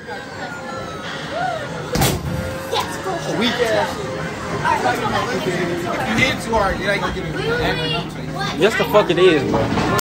Weak ass. If you hit too hard, you ain't gonna give me. Yes, the fuck it is, bro.